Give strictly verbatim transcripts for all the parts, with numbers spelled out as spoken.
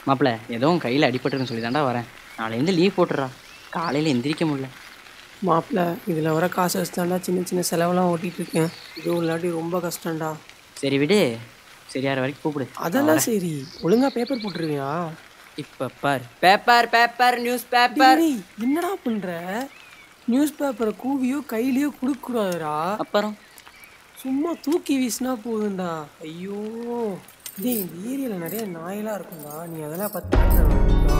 மாப்பிள்ள ஏதோ உன் கையில் அடிபட்டுருன்னு சொல்லி தாண்டா வரேன். நாளையிலேருந்து லீவ் போட்டுறா, காலையில் எந்திரிக்க முடியல. மாப்பிள்ள இதில் வர காசு வச்சுதாண்டா சின்ன சின்ன செலவெல்லாம் ஓட்டிகிட்டு இருக்கேன். இதுவும் இல்லாட்டி ரொம்ப கஷ்டம்டா. சரி விடு, சரியார வரைக்கும் கூப்பிடு. அதெல்லாம் சரி, ஒழுங்காக பேப்பர் போட்டுருவியா? இப்போ பார், பேப்பர் பேப்பர் நியூஸ் பேப்பர். என்னடா பண்ணுற? நியூஸ் பேப்பரை கூவியோ கையிலையோ கொடுக்கக்கூடாதுடா. அப்புறம் சும்மா தூக்கி வீசினா போதுண்டா. ஐயோ டேய், இந்த ஏரியாவில் நிறைய நாயெல்லாம் இருக்கும்டா, நீ அதெல்லாம் பார்த்து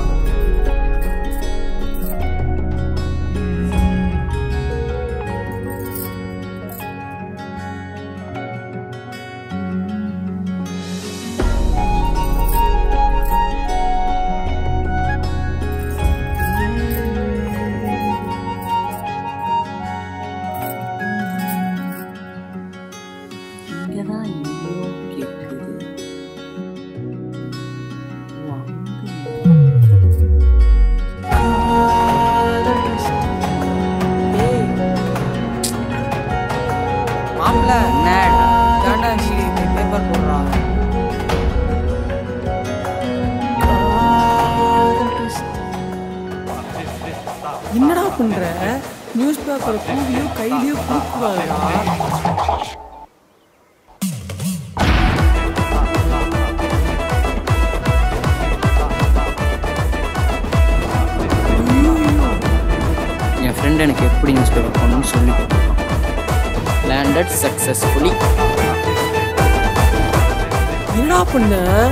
என்னடா பண்ற? நியூஸ் பேப்பரை கூவியோ கையிலையோ கொடுக்கக்கூடாதுடா. என் ஃப்ரெண்ட் எனக்கு எப்படி நியூஸ் பேப்பர் பண்ணணும்னு சொல்லி லேண்டட் சக்ஸஸ்ஃபுல்லி. என்னடா பண்ண?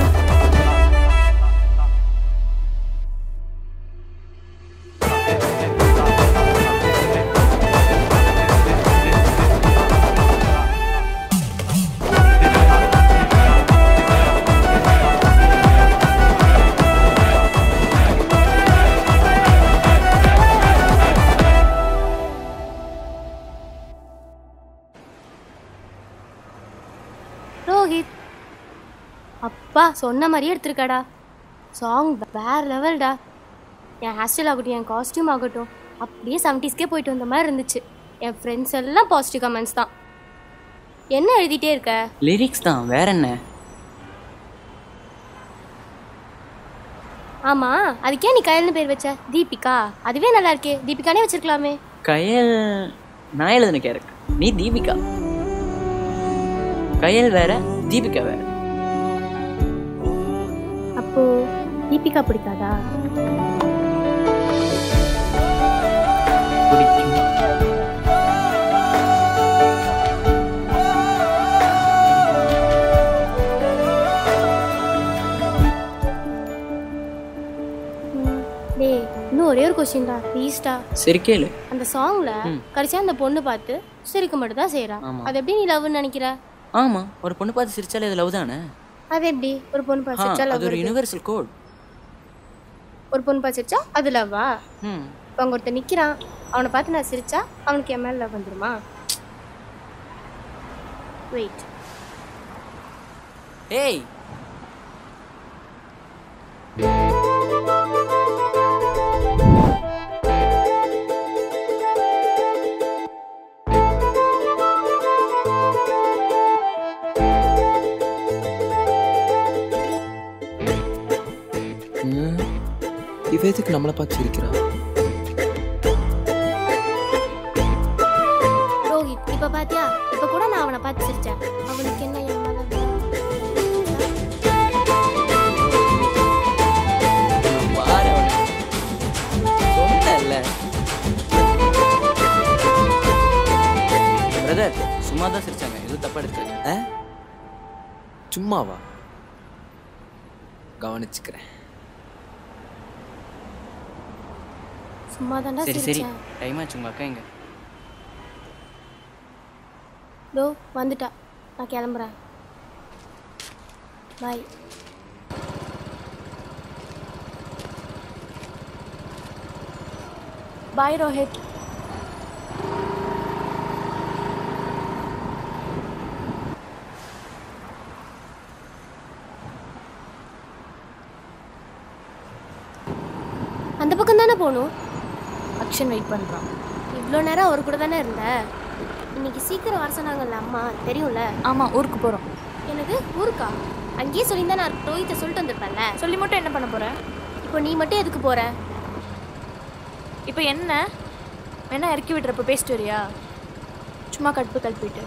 ரோஹித், அப்பா சொன்ன மாதிரியே எடுத்துருக்காடா. சாங் வேற லெவல்டா. என் ஹேர் ஸ்டைல் ஆகட்டும், என் காஸ்டியூம் ஆகட்டும், அப்படியே செவன்டீஸ்க்கே போயிட்டு வந்த மாதிரி இருந்துச்சு. என் ஃப்ரெண்ட்ஸ் எல்லாம் பாசிட்டிவ் கமெண்ட்ஸ் தான். என்ன எழுதிட்டே இருக்க? லிரிக்ஸ் தான், வேற என்ன? ஆமா, அதுக்கே நீ கயல்னு பேர் வச்ச? தீபிகா, அதுவே நல்லா இருக்கே. தீபிகானே வச்சிருக்கலாமே. கயல் நான் எழுதுன கேரக்டர், நீ தீபிகா. கயல் வேற, தீபிகா வேற. அப்போ தீபிகா பிடிக்காதா? பிடிக்கும். டேய், இன்னும் ஒரே ஒரு கொஸ்டின் தான், ப்ளீஸ்டா. சரி கேளு. அந்த சாங்ல கடைசியா அந்த பொண்ணு பார்த்து சிரிக்க மட்டும் தான் செய்யறா. அது எப்படி நீ லவ்னு நினைக்கிற? ஆமா, ஒரு பொண்ணு பார்த்து சிரிச்சாலே அது லவ் தானே. அது எப்படி ஒரு பொண்ணு பார்த்து சிரிச்சா லவ்? அது ஒரு யுனிவர்சல் கோட். ஒரு பொண்ணு பார்த்து சிரிச்சா அது லவ்வா? ம். இப்போ அங்க ஒருத்தன் நிக்கிறான், அவனை பார்த்து நான் சிரிச்சா அவனுக்கு என் மேல லவ் வந்துருமா? வெயிட். ஏய், இவத்துக்கு நம்மளை பார்த்து சிரிக்கிறா. ரோஹித், இப்ப பாத்தியா? இப்ப கூட நான் அவனை பார்த்து சிரிச்சேன். அவனுக்கு என்ன என் மேல பிரதர் சும்மா தான் சிரிச்சாங்க, எதுவும் தப்பா எடுத்துக்க. சும்மாவா? கவனிச்சுக்கிறேன். சும்மா தான்டா சரி சரி, சிரிச்சேன். டைம் ஆச்சு. உங்க அக்கா எங்க? டோ வந்துட்டா, நான் கிளம்புறேன். பாய். பாய் ரோஹித். அந்த பக்கம் தானே போகணும். அக்ஷன் வெயிட் பண்ணுறான். இவ்வளோ நேரம் அவர் கூட தானே இருந்த? இன்னைக்கு சீக்கிரம் வர சொன்னாங்கல்ல அம்மா, தெரியும்ல? ஆமாம், ஊருக்கு போகிறோம். எனக்கு ஊருக்கா? அங்கேயே சொல்லியிருந்தா நான் ரோஹித்தை சொல்லிட்டு வந்திருப்பேன்ல. சொல்லி மட்டும் என்ன பண்ண போற? இப்போ நீ மட்டும் எதுக்கு போற? இப்போ என்ன வேணா இறக்கி விட்டுறப்ப பேசிட்டு வரியா? சும்மா கடுப்பு கல்பிட்டு.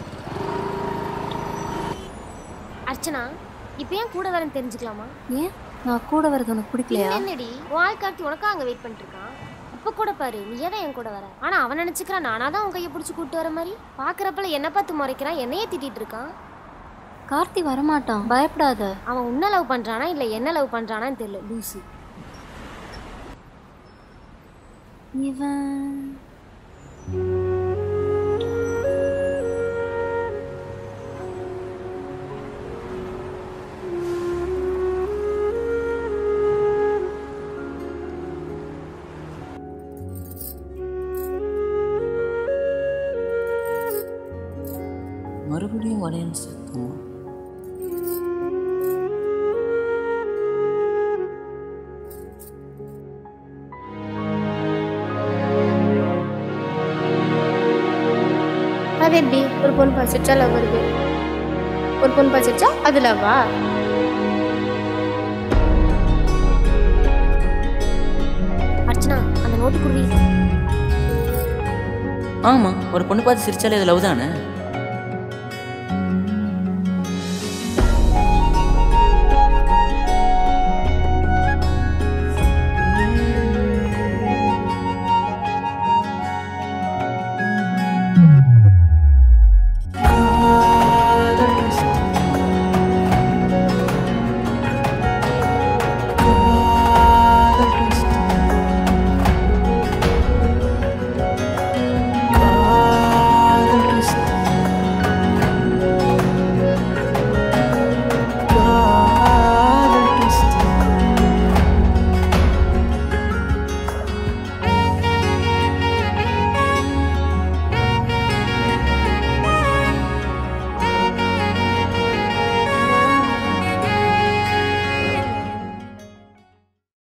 அர்ச்சனா, இப்போ ஏன் கூட வரேன்னு தெரிஞ்சுக்கலாமா? ஏன் நான் கூட வரது உனக்கு பிடிக்கலையா? என்னடி வாழ்க்கார்த்தி உனக்கா அங்கே வெயிட் பண்ணிட்டு இருக்கான். இப்போ கூட பாரு, நீ தான் என் கூட வர. ஆனால் அவன் நினச்சிக்கிறான் நானா தான் உன் கையை பிடிச்சி கூப்பிட்டு வர மாதிரி. பார்க்குறப்பல என்னை பார்த்து முறைக்கிறான், என்னையே திட்டிகிட்டு இருக்கான். கார்த்தி வரமாட்டான், பயப்படாத. அவன் உன்னை லவ் பண்ணுறானா இல்லை என்ன லவ் பண்ணுறானான்னு தெரியல, லூசு. இவன் மறுபடியும் வளையல் சத்தம். அது எப்படி ஒரு பொண்ணு பசிச்சா லவ் வருது, ஒரு பொண்ணு பசிச்சா அது லவ்வா? அர்ச்சனா, அந்த நோட்டு குருவி. ஆமா, ஒரு பொண்ணு பார்த்து சிரிச்சாலே அது லவ் தானே.